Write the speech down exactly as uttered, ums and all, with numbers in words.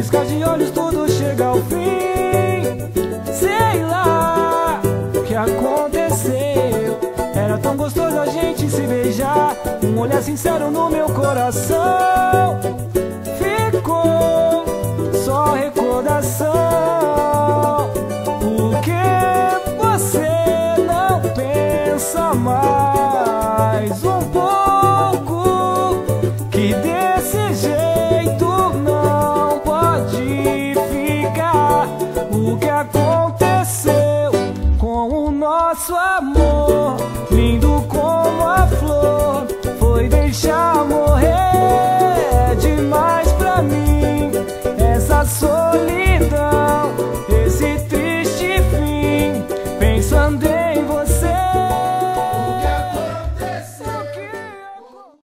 piscar de olhos tudo chega ao fim. Sei lá o que aconteceu, era tão gostoso a gente se beijar. Um olhar sincero no meu coração, ficou só recordação. Por que você não pensa mais um pouco, que desse jeito não pode ficar? O que aconteceu com o nosso amor?